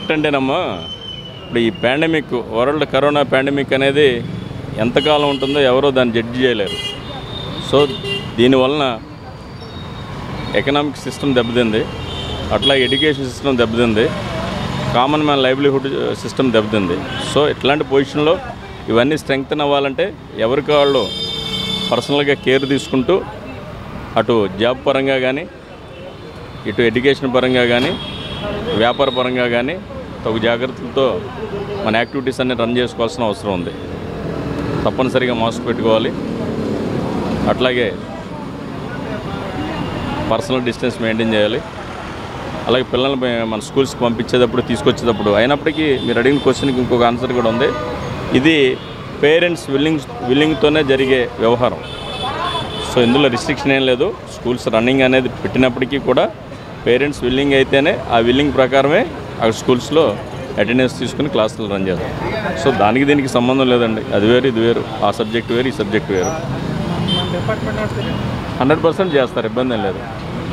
ఎట్టంటేనమ్మా ఇప్పుడు ఈ pandemic world corona pandemic అనేది ఎంతకాలం ఉంటుందో ఎవరో దాన్ని జడ్జి చేయలేరు. సో దీనివలన ఎకనామిక్ సిస్టమ్ దెబ్బతింది, అట్లా ఎడ్యుకేషన్ సిస్టమ్ దెబ్బతింది, కామన్ మ్యాన్ లైవ్లీహుడ్ సిస్టమ్ దెబ్బతింది. సో ఇట్లాంటి పొజిషన్లో ఇవన్నీ స్ట్రెంగ్తన్ అవ్వాలంటే ఎవరికి వాళ్ళు పర్సనల్గా కేర్ తీసుకుంటూ అటు జాబ్ పరంగా కానీ, ఇటు ఎడ్యుకేషన్ పరంగా కానీ, వ్యాపార పరంగా కానీ తగు జాగ్రత్తలతో మన యాక్టివిటీస్ అన్ని రన్ చేసుకోవాల్సిన అవసరం ఉంది. తప్పనిసరిగా మాస్క్ పెట్టుకోవాలి, అట్లాగే పర్సనల్ డిస్టెన్స్ మెయింటైన్ చేయాలి. అలాగే పిల్లల్ని మన స్కూల్స్కి పంపించేటప్పుడు తీసుకొచ్చేటప్పుడు అయినప్పటికీ మీరు అడిగిన క్వశ్చన్కి ఇంకొక ఆన్సర్ కూడా ఉంది. ఇది పేరెంట్స్ విల్లింగ్తోనే జరిగే వ్యవహారం. సో ఇందులో రిస్ట్రిక్షన్ ఏం లేదు. స్కూల్స్ రన్నింగ్ అనేది పెట్టినప్పటికీ కూడా పేరెంట్స్ విల్లింగ్ అయితేనే ఆ విల్లింగ్ ప్రకారమే అక్కడ స్కూల్స్లో అటెండెన్స్ తీసుకుని క్లాసులు రన్ చేస్తారు. సో దానికి దీనికి సంబంధం లేదండి. అది వేరు ఇది వేరు, ఆ సబ్జెక్ట్ వేరు ఈ సబ్జెక్ట్ వేరు. 100% చేస్తారు, ఇబ్బంది ఏం లేదు.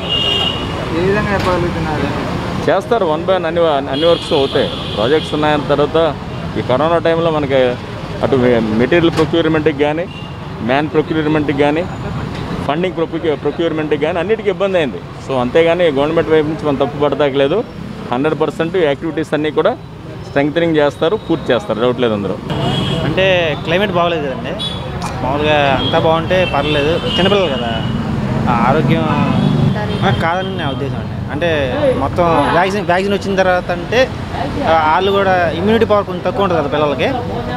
చేస్తారు, 1 by 1 అన్ని వర్క్స్ అవుతాయి. ప్రాజెక్ట్స్ ఉన్నాయన్న తర్వాత ఈ కరోనా టైంలో మనకి అటు మెటీరియల్ ప్రొక్యూర్మెంట్కి కానీ, మ్యాన్ ప్రొక్యూర్మెంట్కి కానీ, ఫండింగ్ ప్రొక్యూర్మెంట్కి కానీ అన్నిటికీ ఇబ్బంది అయింది. సో అంతేగాని గవర్నమెంట్ వైపు నుంచి మనం తప్పు పడతాకలేదు. 100% యాక్టివిటీస్ అన్నీ కూడా స్ట్రెంగ్తనింగ్ చేస్తారు, పూర్తి చేస్తారు, డౌట్ లేదు అందరూ. అంటే క్లైమేట్ బాగోలేదు కదండి, మామూలుగా అంతా బాగుంటే పర్లేదు. చిన్నపిల్లలు కదా, ఆరోగ్యం కాదని నా ఉద్దేశం అండి. అంటే మొత్తం వ్యాక్సిన్ వచ్చిన తర్వాత అంటే వాళ్ళు కూడా ఇమ్యూనిటీ పవర్ కొంచెం తక్కువ ఉంటుంది కదా పిల్లలకి.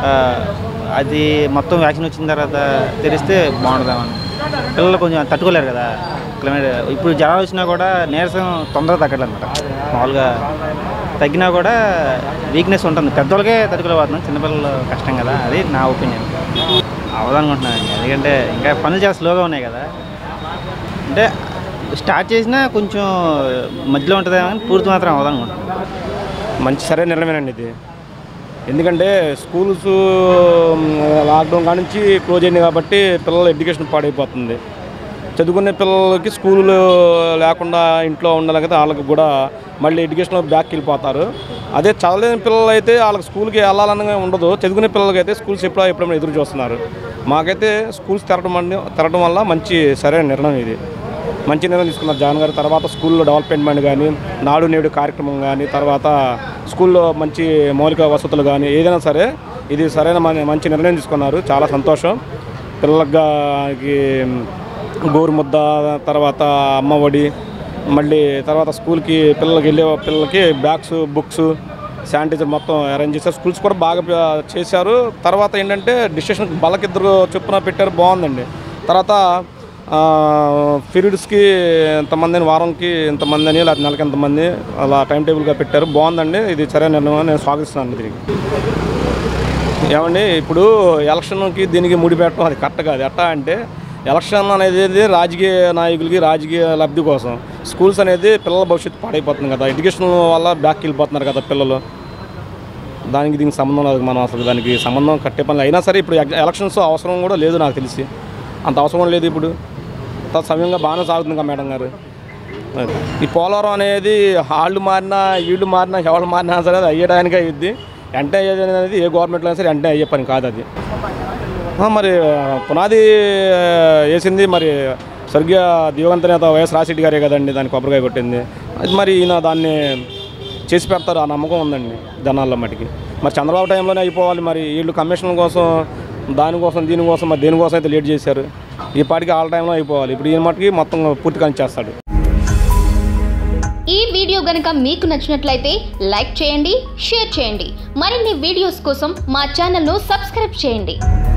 అది మొత్తం వ్యాక్సిన్ వచ్చిన తర్వాత తెలిస్తే బాగుంటుందామని. పిల్లలు కొంచెం తట్టుకోలేరు కదా క్లైమేట్. ఇప్పుడు జ్వరాలు వచ్చినా కూడా నీరసం తొందరగా తగ్గట్లన్నమాట. మామూలుగా తగ్గినా కూడా వీక్నెస్ ఉంటుంది. పెద్దవాళ్ళకే తట్టుకోలేకపోతున్నాం, చిన్నపిల్లలు కష్టం కదా. అది నా ఒపీనియన్. అవదనుకుంటున్నానండి, ఎందుకంటే ఇంకా పనులు చాలా స్లోగా ఉన్నాయి కదా. అంటే స్టార్ట్ చేసినా కొంచెం మధ్యలో ఉంటుందేమో కానీ పూర్తి మాత్రం అవదనుకుంటున్నాను. మంచి సరైన నిర్ణయమేనండి ఇది. ఎందుకంటే స్కూల్స్ లాక్డౌన్ కాడ నుంచి క్లోజ్ అయింది కాబట్టి పిల్లల ఎడ్యుకేషన్ పాడైపోతుంది. చదువుకునే పిల్లలకి స్కూలు లేకుండా ఇంట్లో ఉండాలి కదా, వాళ్ళకి కూడా మళ్ళీ ఎడ్యుకేషన్లో బ్యాక్కి వెళ్ళిపోతారు. అదే చదవలేని పిల్లలు అయితే వాళ్ళకి స్కూల్కి వెళ్ళాలని ఉండదు. చదువుకునే పిల్లలకైతే స్కూల్స్ ఎప్పుడైనా ఎదురు చూస్తున్నారు. మాకైతే స్కూల్స్ తెరవడం వల్ల మంచి సరైన నిర్ణయం ఇది. మంచి నిర్ణయం తీసుకున్నారు జగన్ గారు. తర్వాత స్కూల్లో డెవలప్మెంట్ కానీ, నాడు నేడు కార్యక్రమం కానీ, తర్వాత స్కూల్లో మంచి మౌలిక వసతులు కానీ ఏదైనా సరే ఇది సరైన మంచి నిర్ణయం తీసుకున్నారు. చాలా సంతోషం. పిల్లలకి గోరుముద్ద, తర్వాత అమ్మఒడి, మళ్ళీ తర్వాత స్కూల్కి పిల్లలకి బ్యాగ్స్, బుక్స్, శానిటైజర్ మొత్తం అరేంజ్ చేశారు. స్కూల్స్ కూడా బాగా చేశారు. తర్వాత ఏంటంటే డిస్ట్రిక్షన్ బలకిద్దరు చొప్పున పెట్టారు, బాగుందండి. తర్వాత పీరియడ్స్కి ఇంతమంది అని, వారంకి ఇంతమంది అని, లేదా నెలకి ఎంతమంది అలా టైం టేబుల్గా పెట్టారు, బాగుందండి. ఇది సరైన నిర్ణయం, నేను స్వాగతిస్తున్నాను తిరిగి. ఏమండి ఇప్పుడు ఎలక్షన్కి దీనికి ముడిపెట్టడం అది కరెక్ట్ కాదు. ఎట్టా అంటే ఎలక్షన్ అనేది రాజకీయ నాయకులకి రాజకీయ లబ్ధి కోసం, స్కూల్స్ అనేది పిల్లల భవిష్యత్తు పాడైపోతుంది కదా, ఎడ్యుకేషన్ వల్ల బ్యాక్కి వెళ్ళిపోతున్నారు కదా పిల్లలు. దీనికి సంబంధం లేదు. మనం అసలు దానికి సంబంధం కట్టే పనులు అయినా సరే ఇప్పుడు ఎలక్షన్స్ అవసరం కూడా లేదు, నాకు తెలిసి అంత అవసరం లేదు. ఇప్పుడు సమయంగా బాగానే సాగుతుంది కదా మేడం గారు. ఈ పోలవరం అనేది వాళ్ళు మారినా వీళ్ళు మారినా ఎవరు మారినా సరే అది అయ్యేటానికి అయ్యిద్ది. వెంటనే అయ్యేది అనేది ఏ గవర్నమెంట్లో అయినా సరే వెంటనే అయ్యే పని కాదు అది. మరి పునాది వేసింది మరి స్వర్గీయ దివంగత నేత వైఎస్ రాజశేఖర్ గారే కదండి దాన్ని కొబ్బరికాయ కొట్టింది. అది మరి ఈయన దాన్ని చేసి పెడతారు, ఆ నమ్మకం ఉందండి జనాల్లో మటుకి. మరి చంద్రబాబు టైంలోనే అయిపోవాలి. మరి వీళ్ళు కమిషన్ కోసం దానికోసం దీనికోసం మరి దేనికోసం అయితే లేట్ చేశారు. ఈ పాటికి ఆల్ టైంలో అయిపోవాలి. ఇప్పుడు ఈయన మటుకి మొత్తం పూర్తిగా చేస్తాడు. ఈ వీడియో గనుక మీకు నచ్చినట్లయితే లైక్ చేయండి, షేర్ చేయండి. మరిన్ని వీడియోస్ కోసం మా ఛానల్ను సబ్స్క్రైబ్ చేయండి.